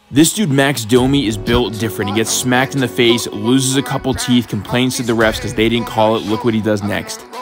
This dude Max Domi is built different. He gets smacked in the face, loses a couple teeth, complains to the refs because they didn't call it. Look what he does next.